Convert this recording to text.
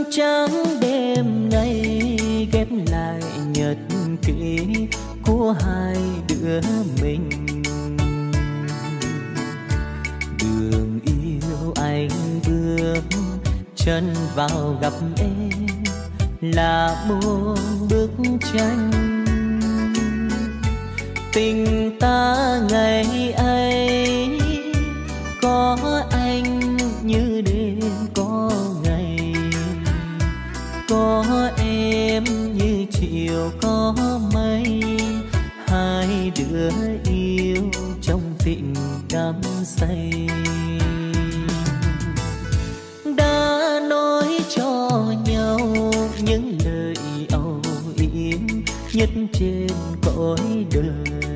trắng đêm nay ghép lại nhật ký của hai đứa mình. Đường yêu anh bước chân vào gặp em là một bức tranh. Tình ta ngày ấy có anh như đêm có ngày, có em như chiều có mây. Hai đứa yêu trong tình đắm say, đã nói cho nhau những lời âu yếm nhất trên cõi đời.